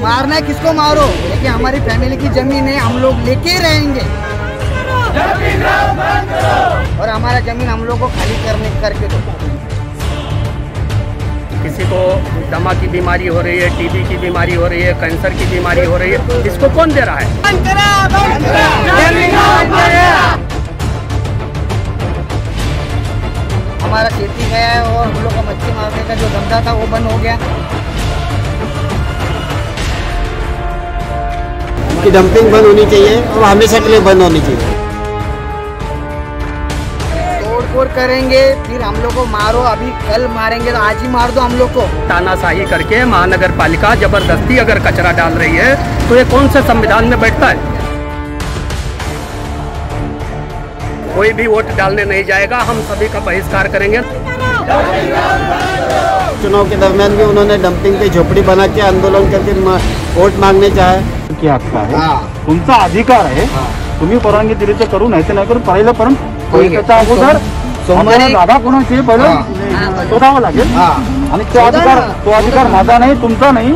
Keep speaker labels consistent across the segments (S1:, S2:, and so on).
S1: मारना है किसको मारो, लेकिन हमारी फैमिली की जमीन है, हम लोग लेके रहेंगे और हमारा जमीन हम लोग को खाली करके दो।
S2: किसी को दमा की बीमारी हो रही है, टीबी की बीमारी हो रही है, कैंसर की बीमारी हो रही है, इसको कौन दे रहा है?
S1: हमारा खेती गया है और हम लोग का मच्छी मारने का जो धंधा था वो बंद हो गया।
S3: की डंपिंग बंद होनी चाहिए और हमेशा के लिए बंद होनी चाहिए।
S1: तोड़ करेंगे फिर हम लोग को मारो, अभी कल मारेंगे तो आज ही मार दो हम लोग को।
S2: तानाशाही करके महानगर पालिका जबरदस्ती अगर कचरा डाल रही है तो ये कौन से संविधान में बैठता है? कोई भी वोट डालने नहीं जाएगा, हम सभी का बहिष्कार करेंगे।
S3: चुनाव के दरमियान भी उन्होंने डंपिंग पे झोपड़ी बना के आंदोलन करके वोट मांगने चाहे की हक्क आहे, तुमचा अधिकार आहे, तुम्ही परवानगी दिली तर करू, नाही तर नाही करू, पहिलं पण त्याच्या अगोदर जागा कोणाची पहिलं शोधावं लागेल आणि तो अधिकार माझा नहीं, तुमचा नहीं।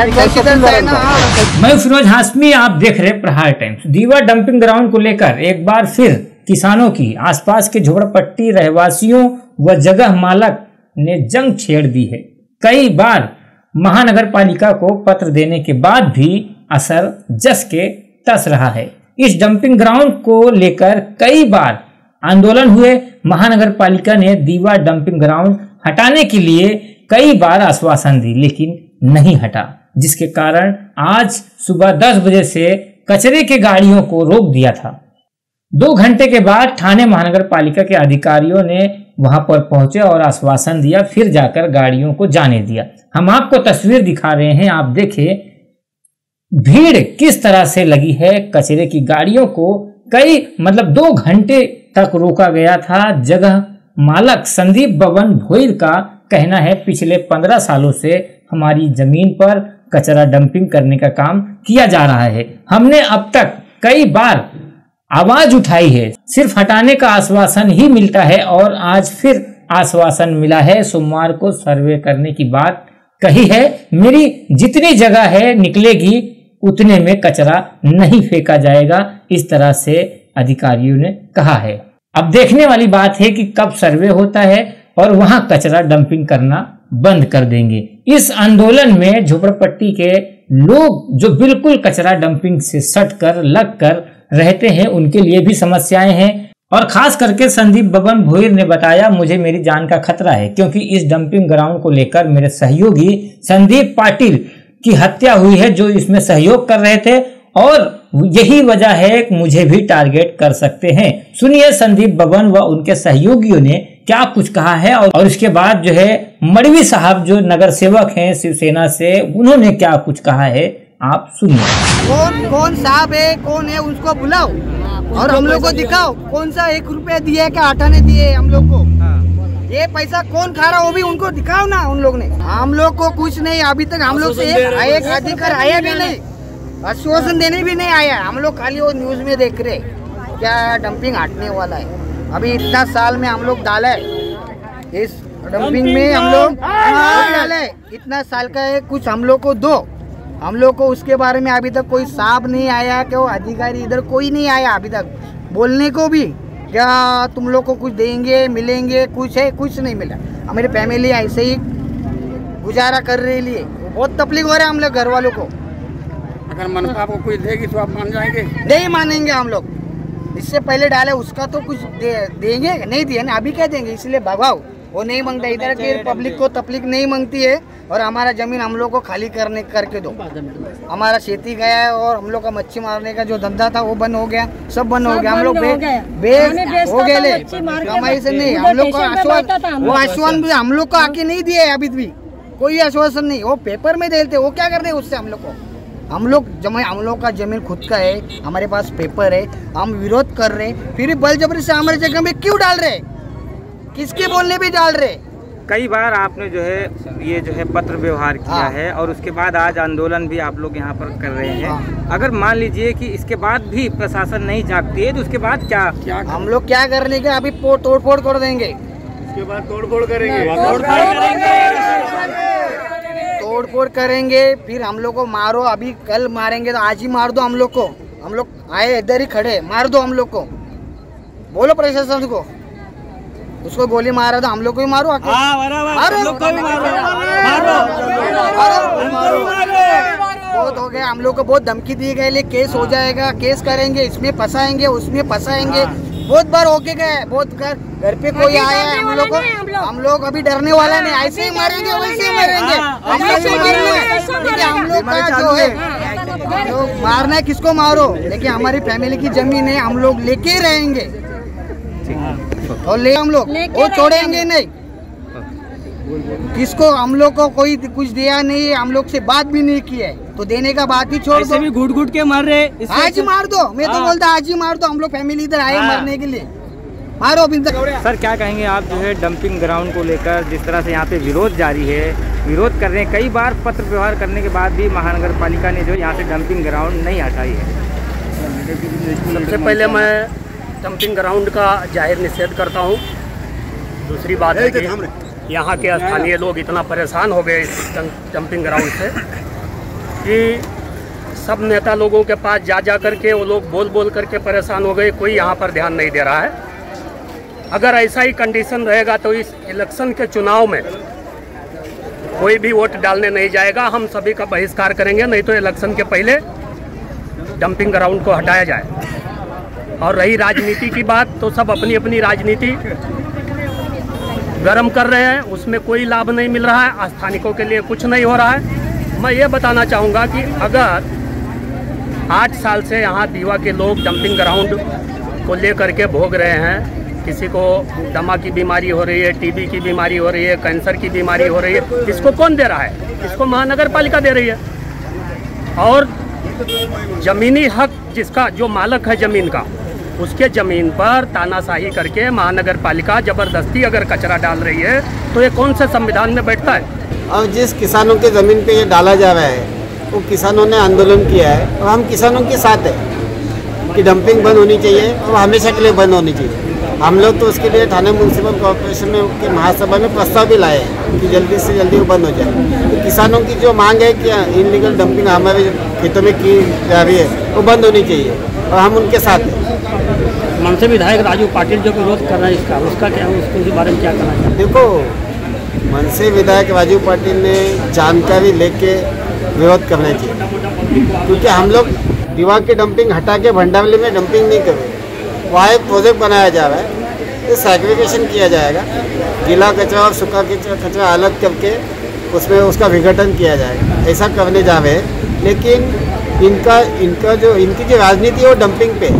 S4: मैं फिरोज हाशमी, आप देख रहे प्रहार टाइम्स। दीवा डंपिंग ग्राउंड को लेकर एक बार फिर किसानों की, आसपास के झोपड़पट्टी रहवासियों व जगह मालक ने जंग छेड़ दी है। कई बार महानगर पालिका को पत्र देने के बाद भी असर जस के तस रहा है। इस डंपिंग ग्राउंड को लेकर कई बार आंदोलन हुए। महानगर पालिका ने दीवा डंपिंग ग्राउंड हटाने के लिए कई बार आश्वासन दी, लेकिन नहीं हटा, जिसके कारण आज सुबह 10 बजे से कचरे के गाड़ियों को रोक दिया था। 2 घंटे के बाद थाने महानगर पालिका के अधिकारियों ने वहां पर पहुंचे और आश्वासन दिया, फिर जाकर गाड़ियों को जाने दिया। हम आपको तस्वीर दिखा रहे हैं, आप देखें भीड़ किस तरह से लगी है। कचरे की गाड़ियों को 2 घंटे तक रोका गया था। जगह मालक संदीप बबन भोईर का कहना है, पिछले 15 सालों से हमारी जमीन पर कचरा डंपिंग करने का काम किया जा रहा है। हमने अब तक कई बार आवाज उठाई है, सिर्फ हटाने का आश्वासन ही मिलता है और आज फिर आश्वासन मिला है। सोमवार को सर्वे करने की बात कही है। मेरी जितनी जगह है निकलेगी उतने में कचरा नहीं फेंका जाएगा, इस तरह से अधिकारियों ने कहा है। अब देखने वाली बात है कि कब सर्वे होता है और वहां कचरा डंपिंग करना बंद कर देंगे। इस आंदोलन में झोपड़पट्टी के लोग जो बिल्कुल कचरा डंपिंग से सट कर लग कर रहते हैं, उनके लिए भी समस्याएं हैं। और खास करके संदीप बबन भोईर ने बताया, मुझे मेरी जान का खतरा है क्योंकि इस डंपिंग ग्राउंड को लेकर मेरे सहयोगी संदीप पाटिल की हत्या हुई है, जो इसमें सहयोग कर रहे थे और यही वजह है कि मुझे भी टारगेट कर सकते हैं। सुनिए संदीप बबन व उनके सहयोगियों ने क्या कुछ कहा है और उसके बाद जो है मड़वी साहब जो नगर सेवक हैं शिवसेना से, उन्होंने क्या कुछ कहा है, आप सुनिए।
S1: कौन साहब है, कौन है, उसको बुलाओ और हम लोग को दिखाओ कौन सा 1 रुपया दिए क्या हटाने दिए हम लोग को। ये पैसा कौन खा रहा वो भी उनको दिखाओ ना। उन लोग ने हम लोग को कुछ नहीं, अभी तक हम लोग से एक अधिकार आया भी नहीं, आश्वासन देने भी नहीं आया। हम लोग खाली वो न्यूज में देख रहे क्या डंपिंग हटने वाला है। अभी इतना साल में हम लोग डाले इस डंपिंग में, हम लोग डाले इतना साल का है, कुछ हम लोग को दो। हम लोग को उसके बारे में अभी तक कोई साहब नहीं आया, क्या वो अधिकारी इधर कोई नहीं आया अभी तक बोलने को भी क्या तुम लोग को कुछ देंगे मिलेंगे, कुछ है, कुछ नहीं मिला। हमारी फैमिली ऐसे ही गुजारा कर रही है, बहुत तकलीफ हो रहा है हम लोग घर वालों को।
S2: अगर मनपा को कुछ देगी तो आप मान जाएंगे?
S1: नहीं मानेंगे हम लोग। इससे पहले डाले उसका तो कुछ देंगे, नहीं दिया ना, अभी क्या देंगे, इसलिए भगाओ। वो नहीं मांगता, इधर के पब्लिक को तकलीफ नहीं मांगती है और हमारा जमीन हम लोग को खाली करके दो। हमारा खेती गया है और हम लोग का मच्छी मारने का जो धंधा था वो बंद हो गया, सब बंद हो गया। हम लोग बेच हो गए, हमारे से नहीं। हम लोग को आश्वासन भी हम लोग को आके नहीं दिए, अभी भी कोई आश्वासन नहीं। वो पेपर में देते, वो क्या करते उससे हम लोग को। हम लोग का जमीन खुद का है, हमारे पास पेपर है, हम विरोध कर रहे, फिर बल जबरी से हमारे जगह में क्यों डाल रहे, किसके बोलने भी डाल रहे।
S5: कई बार आपने जो है पत्र व्यवहार किया है और उसके बाद आज आंदोलन भी आप लोग यहाँ पर कर रहे हैं। अगर मान लीजिए कि इसके बाद भी प्रशासन नहीं जागती है तो उसके बाद क्या
S1: हम लोग क्या करने के, अभी तोड़ फोड़ कर देंगे,
S3: इसके बाद तोड़ फोड़ करेंगे।
S1: तोड़ फोड़ करेंगे, फिर हम लोग को मारो, अभी कल मारेंगे तो आज ही मार दो हम लोग को। हम लोग आए इधर ही खड़े, मार दो हम लोग को। बोलो प्रशासन को, उसको गोली मारा तो हम लोग को भी मारो आके। बहुत हो गया, हम लोग को बहुत धमकी दी गई, केस हो जाएगा, केस करेंगे, इसमें फंसाएंगे, उसमें फंसाएंगे। बहुत बार होके गए, बहुत घर पे कोई आया है हम लोग अभी डरने वाला नहीं, ऐसे ही मारेंगे वैसे ही मरेंगे। हम लोग का जो है लोग मारना है, किसको मारो, लेकिन हमारी फैमिली की जमीन है, हम लोग लेके रहेंगे और हम लोग वो छोड़ेंगे नहीं। किसको हम लोग को कोई कुछ दिया नहीं है, हम लोग से बात भी नहीं की है, तो देने का बात ही छोड़ दो।
S5: घुट घुट के मर रहे,
S1: आज ही मार दो। मैं तो बोलता आज ही मार दो, हम लोग फैमिली इधर आए मरने के लिए, मारो अभी तक।
S5: सर क्या कहेंगे आप जो है डंपिंग ग्राउंड को लेकर, जिस तरह से यहाँ पे विरोध जारी है, विरोध कर रहे हैं, कई बार पत्र व्यवहार करने के बाद भी महानगर पालिका ने जो यहाँ से डंपिंग ग्राउंड नहीं हटाई है?
S2: सबसे पहले मैं डंपिंग ग्राउंड का जाहिर निषेध करता हूँ। दूसरी बात है कि यहाँ के स्थानीय लोग इतना परेशान हो गए इस डंपिंग ग्राउंड से कि सब नेता लोगों के पास जा कर के वो लोग बोल करके परेशान हो गए, कोई यहाँ पर ध्यान नहीं दे रहा है। अगर ऐसा ही कंडीशन रहेगा तो इस इलेक्शन के चुनाव में कोई भी वोट डालने नहीं जाएगा, हम सभी का बहिष्कार करेंगे, नहीं तो इलेक्शन के पहले डंपिंग ग्राउंड को हटाया जाए। और रही राजनीति की बात, तो सब अपनी अपनी राजनीति गर्म कर रहे हैं, उसमें कोई लाभ नहीं मिल रहा है, स्थानिकों के लिए कुछ नहीं हो रहा है। मैं ये बताना चाहूँगा कि अगर 8 साल से यहाँ दीवा के लोग डंपिंग ग्राउंड को लेकर के भोग रहे हैं, किसी को दमा की बीमारी हो रही है, टीबी की बीमारी हो रही है, कैंसर की बीमारी हो रही है, इसको कौन दे रहा है? इसको महानगर पालिका दे रही है। और जमीनी हक जिसका जो मालक है ज़मीन का, उसके ज़मीन पर तानाशाही करके महानगर पालिका ज़बरदस्ती अगर कचरा डाल रही है, तो ये कौन से संविधान में बैठता है?
S3: और जिस किसानों के ज़मीन पे ये डाला जा रहा है, वो किसानों ने आंदोलन किया है और हम किसानों के साथ हैं कि डंपिंग बंद होनी चाहिए और हमेशा के लिए बंद होनी चाहिए। हम लोग तो उसके लिए थाने म्यूनसिपल कॉर्पोरेशन में की महासभा में प्रस्ताव भी लाए हैं कि जल्दी से जल्दी वो बंद हो जाए। तो किसानों की जो मांग है कि इनलीगल डंपिंग हमारे खेतों में की जा रही है, वो बंद होनी चाहिए और हम उनके साथ हैं।
S2: मनसे विधायक राजू पाटिल जो विरोध कर रहे हैं इसका, उसका क्या, उसके बारे में क्या कहना है?
S3: देखो, मनसे विधायक राजू पाटिल ने जानकारी लेके विरोध करना चाहिए, क्योंकि हम लोग दीवा की डंपिंग हटा के भंडावली में डंपिंग नहीं कर रहे। वहाँ एक प्रोजेक्ट बनाया जा रहा है, इस सेग्रीगेशन किया जाएगा, गीला कचरा और सूखा कचरा अलग करके उसमें उसका विघटन किया जाएगा, ऐसा करने जा रहे हैं। लेकिन इनकी जो राजनीति है वो डंपिंग पे।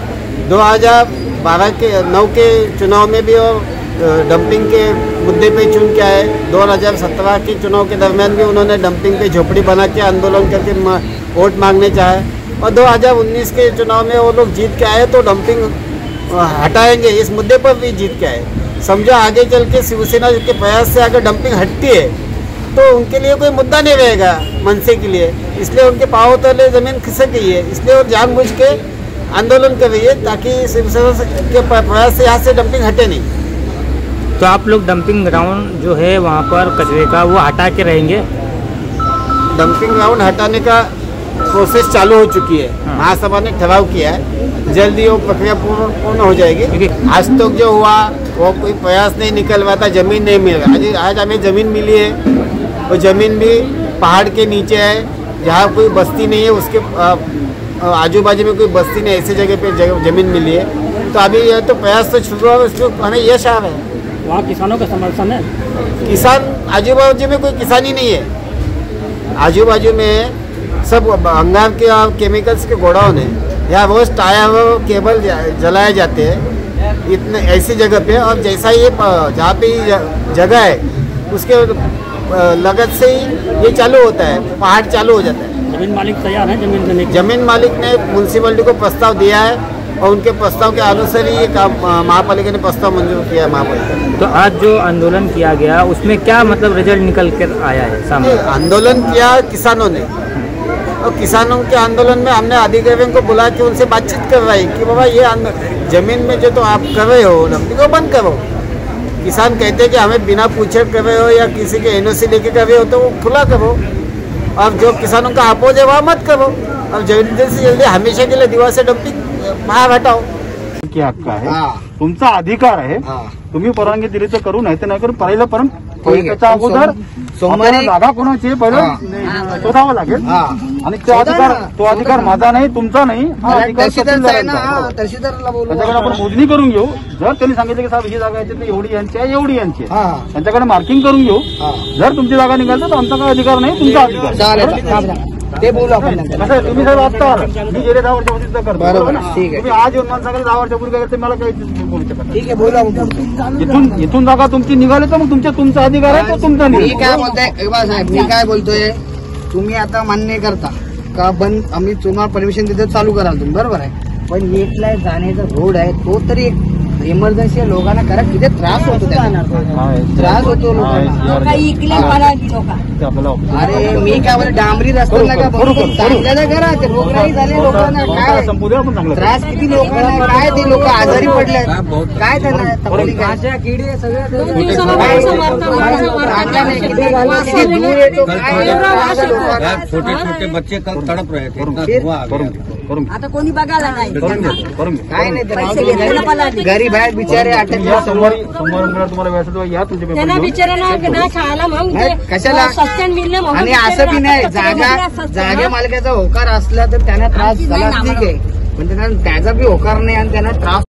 S3: 2012 के चुनाव में भी वो डंपिंग के मुद्दे पे चुन के आए। 2017 के चुनाव के दरमियान भी उन्होंने डंपिंग पे झोपड़ी बना के आंदोलन करके वोट मांगने चाहे, और 2019 के चुनाव में वो लोग जीत के आए तो डंपिंग हटाएंगे इस मुद्दे पर भी जीत के आए। समझो आगे चल के शिवसेना के प्रयास से अगर डंपिंग हटती है तो उनके लिए कोई मुद्दा नहीं रहेगा मनसे के लिए, इसलिए उनके पाँव तले ज़मीन खिसक गई है, इसलिए वो जानबूझ के आंदोलन कर रही है ताकि शिवसेना के प्रयास से यहाँ से डंपिंग हटे नहीं।
S5: तो आप लोग डंपिंग ग्राउंड जो है वहाँ पर कचरे का वो हटा के रहेंगे?
S3: डंपिंग ग्राउंड हटाने का प्रोसेस चालू हो चुकी है। महासभा ने ठहराव किया है, जल्दी वो प्रक्रिया पूर्ण हो जाएगी। आज तक जो हुआ वो कोई प्रयास नहीं निकल रहा था, जमीन नहीं मिल रहा। आज हमें ज़मीन मिली है, वो ज़मीन भी पहाड़ के नीचे है, जहाँ कोई बस्ती नहीं है, उसके आजू बाजू में कोई बस्ती नहीं, ऐसी जगह पे ज़मीन मिली है। तो अभी यह तो प्रयास तो शुरू हुआ, उसमें हमें यश आ रहा है।
S2: वहाँ किसानों का समर्थन है?
S3: किसान आजू बाजू में कोई किसान ही नहीं है। आजू बाजू में सब अंगार के और केमिकल्स के गोडाउन है, यहाँ रोज टायर केबल जलाए जाते हैं इतने ऐसी जगह पे। और जैसा ये जहाँ पे जगह है उसके लगत से ही ये चालू होता है, पहाड़ चालू हो जाता है।
S2: जमीन मालिक तैयार है जमीन देने के?
S3: जमीन मालिक ने म्यूनसिपलिटी को प्रस्ताव दिया है और उनके प्रस्ताव के अनुसार ही ये काम महापालिका ने प्रस्ताव मंजूर किया है महापालिका।
S5: तो आज जो आंदोलन किया गया उसमें क्या मतलब रिजल्ट निकल कर आया है सामने?
S3: आंदोलन किया किसानों ने, और किसानों के आंदोलन में हमने अधिकारियों को बुला के उनसे बातचीत करवाई कि बाबा ये जमीन में जो तो आप कर रहे हो डंपिंग को बंद करो, किसान कहते हैं कि हमें बिना पूछे करे हो या किसी के एनओसी लेके करे हो तो वो खुला करो, अब जो किसानों का अपोज है वहाँ मत करो। अब जल्दी से जल्दी हमेशा के लिए दीवा से डंपिंग बाहेर हटाओ। की हक्क आहे, तुमचा अधिकार आहे, तुम्ही परवानगी दिली तर करू, नाही तर नाही करू. पहिलं पण त्याच्या अगोदर
S1: सोमवारी
S3: जागा कोणाची पहिलं शोधावं लागेल आणि तो अधिकार माझा नाही, तुमचा नाही, हा अधिकार तहसीलदारांचा आहे.
S1: तहसीलदारला बोलू,
S3: त्यांच्याकडे आपण मोजणी करून घेऊ. जर त्यांनी सांगितलं की साहेब ही जागा आहे तर एवढी यांची आहे, एवढी यांची आहे, त्यांच्याकडे मार्किंग करून घेऊ. जर तुमची जागा निघाल तर आमचा काय अधिकार नाही, तुमचा अधिकार.
S1: ते बोलू आपण.
S3: कसं तुम्ही साहेब आत्ता आला, मी गेले 10 वर्षापूर्वी करतो,
S1: बरोबर, ठीक आहे.
S3: तुम्ही आज येऊन मला सांगितलं 10 वर्षापूर्वी काय करते, मला काही बोलू शकत.
S1: ठीक आहे, बोलू आपण.
S3: इथून जागा तुमची निघाली तर मग तुमचा अधिकार आहे, तो तुमचा
S1: मी
S3: नाही.
S1: काय बोलतोय साहेब, मी काय बोलतोय, तुम्ही आता मान्य करता का बंद आम्ही तुम्हाला परमिशन देतो चालू कराल तुम्ही, बरोबर आहे, पण येतला जाण्याचा रोड आहे तो तरी एक इमर्जन्सी लोकांना करा, किती त्रास होतो, त्रास होतो लोकांना. अरे मी काय बोलतो, डांबरी रस्ता नका चांगल्याला करा, ते रोगराई झाले लोकांना, काय त्रास किती लोकांना, काय ते लोक आजारी पडले, काय त्यांना तकलीफ आहे, किडे सगळं
S6: छोटे छोटे बच्चे कल तड़प रहे थे,
S7: आता कोणी बघायला नाही,
S1: काय नाही, गरीब आहेत बिचारे,
S3: सोमवारी तुम्हाला व्यवस्थित या तुमच्या
S7: त्यांना बिचाऱ्यांना ना खायला मग
S1: कशाला,
S7: सस्त्यान मिळणं म्हणून
S1: आणि असं बी नाही, जागा मालकाचा होकार असला तर त्यांना त्रास झाला ठीक आहे, पण त्यांना त्याचा बी होकार नाही आणि त्यांना त्रास